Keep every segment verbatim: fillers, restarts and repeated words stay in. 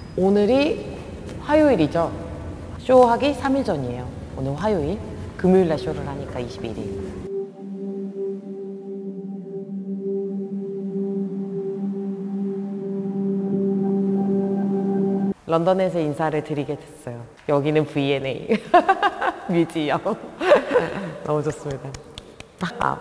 오늘이 화요일이죠. 쇼하기 삼 일 전이에요. 오늘 화요일. 금요일날 쇼를 하니까 이십일 일. 런던에서 인사를 드리게 됐어요. 여기는 브이 앤 에이 뮤지엄. 너무 좋습니다. 아.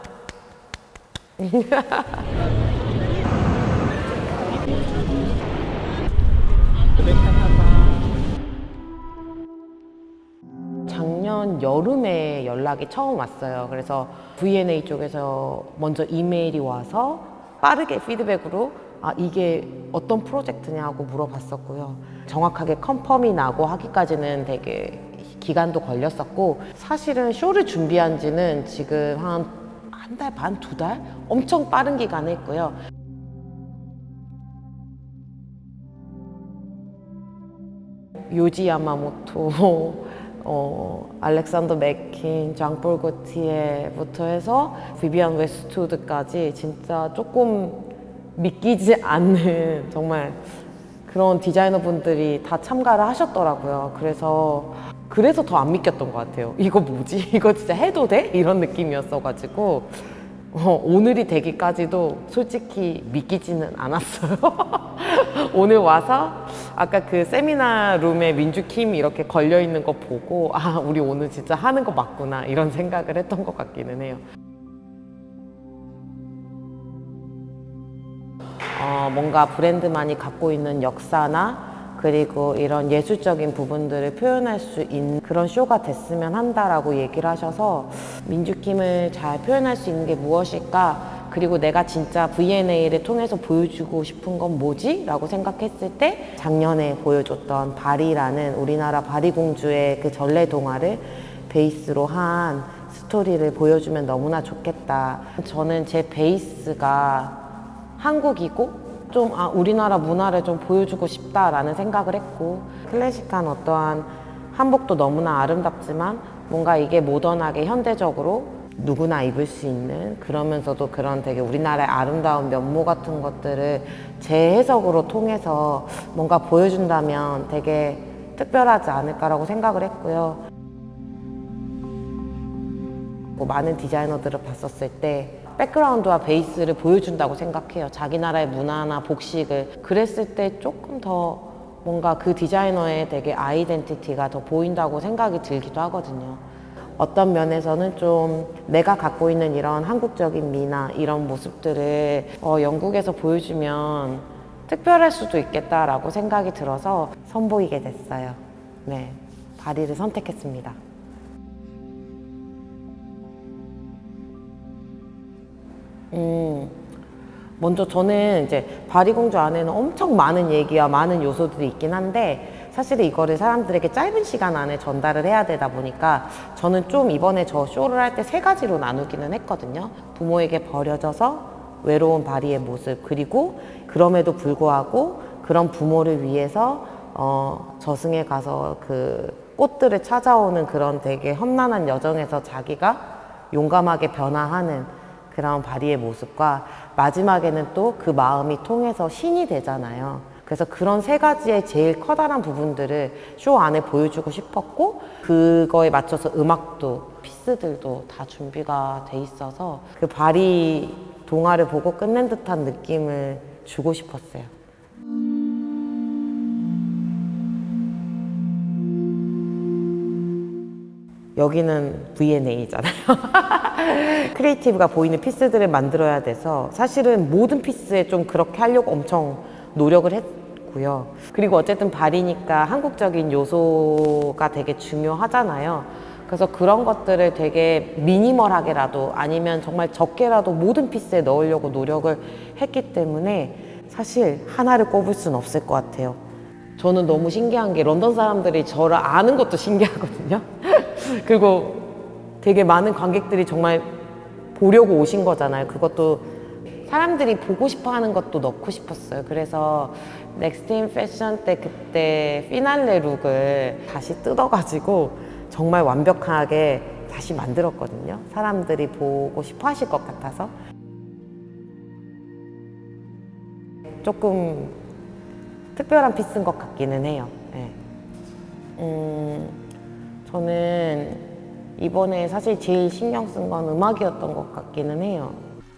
작년 여름에 연락이 처음 왔어요. 그래서 브이 앤 에이 쪽에서 먼저 이메일이 와서 빠르게 피드백으로 아 이게 어떤 프로젝트냐고 물어봤었고요. 정확하게 컨펌이 나고 하기까지는 되게 기간도 걸렸었고, 사실은 쇼를 준비한 지는 지금 한 한 달 반, 두 달? 엄청 빠른 기간에 했고요. 요지 야마모토, 어, 알렉산더 맥퀸, 장폴 고티에부터 해서 비비안 웨스트우드까지 진짜 조금 믿기지 않는 정말 그런 디자이너 분들이 다 참가를 하셨더라고요. 그래서 그래서 더 안 믿겼던 것 같아요. 이거 뭐지? 이거 진짜 해도 돼? 이런 느낌이었어가지고 어, 오늘이 되기까지도 솔직히 믿기지는 않았어요. 오늘 와서 아까 그 세미나 룸에 민주킴 이렇게 걸려있는 거 보고 아 우리 오늘 진짜 하는 거 맞구나 이런 생각을 했던 것 같기는 해요. 어, 뭔가 브랜드만이 갖고 있는 역사나 그리고 이런 예술적인 부분들을 표현할 수 있는 그런 쇼가 됐으면 한다라고 얘기를 하셔서 민주킴을 잘 표현할 수 있는 게 무엇일까? 그리고 내가 진짜 브이 앤 에이를 통해서 보여주고 싶은 건 뭐지? 라고 생각했을 때 작년에 보여줬던 바리라는 우리나라 바리공주의 그 전래 동화를 베이스로 한 스토리를 보여주면 너무나 좋겠다. 저는 제 베이스가 한국이고 좀 아, 우리나라 문화를 좀 보여주고 싶다라는 생각을 했고, 클래식한 어떠한 한복도 너무나 아름답지만 뭔가 이게 모던하게 현대적으로 누구나 입을 수 있는, 그러면서도 그런 되게 우리나라의 아름다운 면모 같은 것들을 제 해석으로 통해서 뭔가 보여준다면 되게 특별하지 않을까라고 생각을 했고요. 뭐 많은 디자이너들을 봤었을 때 백그라운드와 베이스를 보여준다고 생각해요. 자기 나라의 문화나 복식을. 그랬을 때 조금 더 뭔가 그 디자이너의 되게 아이덴티티가 더 보인다고 생각이 들기도 하거든요. 어떤 면에서는 좀 내가 갖고 있는 이런 한국적인 미나 이런 모습들을 어, 영국에서 보여주면 특별할 수도 있겠다라고 생각이 들어서 선보이게 됐어요. 네, 바리를 선택했습니다. 음, 먼저 저는 이제 바리공주 안에는 엄청 많은 얘기와 많은 요소들이 있긴 한데 사실 이거를 사람들에게 짧은 시간 안에 전달을 해야 되다 보니까 저는 좀 이번에 저 쇼를 할 때 세 가지로 나누기는 했거든요. 부모에게 버려져서 외로운 바리의 모습, 그리고 그럼에도 불구하고 그런 부모를 위해서 어, 저승에 가서 그 꽃들을 찾아오는 그런 되게 험난한 여정에서 자기가 용감하게 변화하는 그런 바리의 모습과 마지막에는 또 그 마음이 통해서 신이 되잖아요. 그래서 그런 세 가지의 제일 커다란 부분들을 쇼 안에 보여주고 싶었고, 그거에 맞춰서 음악도 피스들도 다 준비가 돼 있어서 그 바리 동화를 보고 끝낸 듯한 느낌을 주고 싶었어요. 여기는 브이 앤 에이잖아요. 크리에이티브가 보이는 피스들을 만들어야 돼서 사실은 모든 피스에 좀 그렇게 하려고 엄청 노력을 했고요. 그리고 어쨌든 바리니까 한국적인 요소가 되게 중요하잖아요. 그래서 그런 것들을 되게 미니멀하게라도 아니면 정말 적게라도 모든 피스에 넣으려고 노력을 했기 때문에 사실 하나를 꼽을 수는 없을 것 같아요. 저는 너무 신기한 게 런던 사람들이 저를 아는 것도 신기하거든요. 그리고 되게 많은 관객들이 정말 보려고 오신 거잖아요. 그것도 사람들이 보고 싶어 하는 것도 넣고 싶었어요. 그래서 넥스트 인 패션 때 그때 피날레 룩을 다시 뜯어가지고 정말 완벽하게 다시 만들었거든요. 사람들이 보고 싶어 하실 것 같아서. 조금 특별한 피스인 것 같기는 해요. 네. 음, 저는 이번에 사실 제일 신경 쓴 건 음악이었던 것 같기는 해요.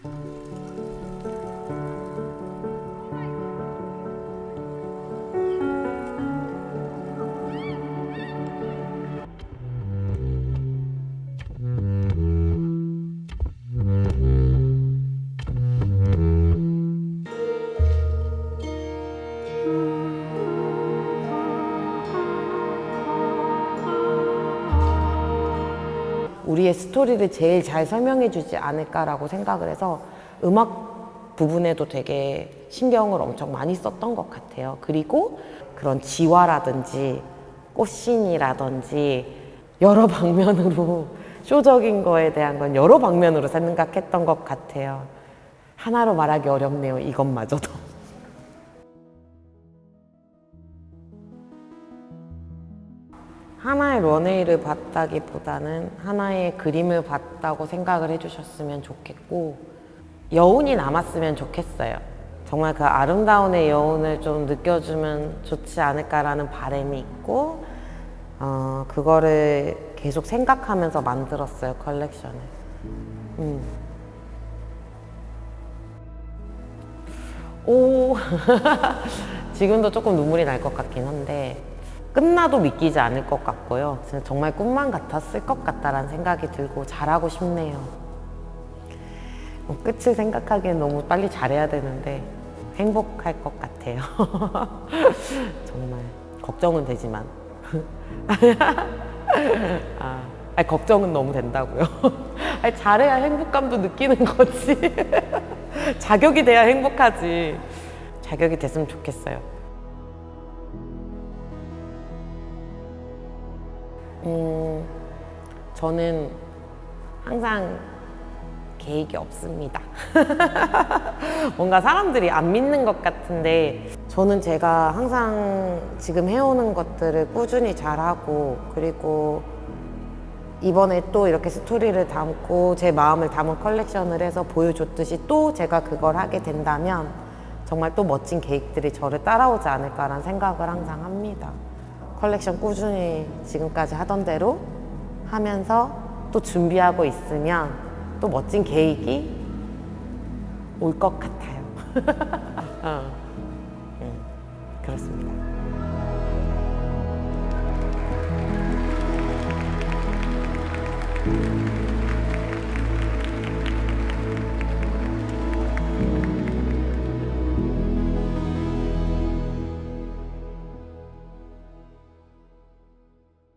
우리의 스토리를 제일 잘 설명해 주지 않을까라고 생각을 해서 음악 부분에도 되게 신경을 엄청 많이 썼던 것 같아요. 그리고 그런 지화라든지 꽃신이라든지 여러 방면으로 쇼적인 거에 대한 건 여러 방면으로 생각했던 것 같아요. 하나로 말하기 어렵네요, 이것마저도. 하나의 런웨이를 봤다기보다는 하나의 그림을 봤다고 생각을 해주셨으면 좋겠고, 여운이 남았으면 좋겠어요. 정말 그 아름다운의 여운을 좀 느껴주면 좋지 않을까라는 바람이 있고, 어, 그거를 계속 생각하면서 만들었어요, 컬렉션을. 음. 오, 지금도 조금 눈물이 날 것 같긴 한데, 끝나도 믿기지 않을 것 같고요. 진짜 정말 꿈만 같았을 것 같다라는 생각이 들고 잘하고 싶네요. 뭐 끝을 생각하기엔 너무 빨리 잘해야 되는데 행복할 것 같아요. 정말 걱정은 되지만 아, 아니, 걱정은 너무 된다고요. 아니, 잘해야 행복감도 느끼는 거지. 자격이 돼야 행복하지. 자격이 됐으면 좋겠어요. 음, 저는 항상 계획이 없습니다. 뭔가 사람들이 안 믿는 것 같은데, 저는 제가 항상 지금 해오는 것들을 꾸준히 잘하고, 그리고 이번에 또 이렇게 스토리를 담고 제 마음을 담은 컬렉션을 해서 보여줬듯이 또 제가 그걸 하게 된다면 정말 또 멋진 계획들이 저를 따라오지 않을까라는 생각을 항상 합니다. 컬렉션 꾸준히 지금까지 하던 대로 하면서 또 준비하고 있으면 또 멋진 계획이 올 것 같아요. 어, 음, 그렇습니다.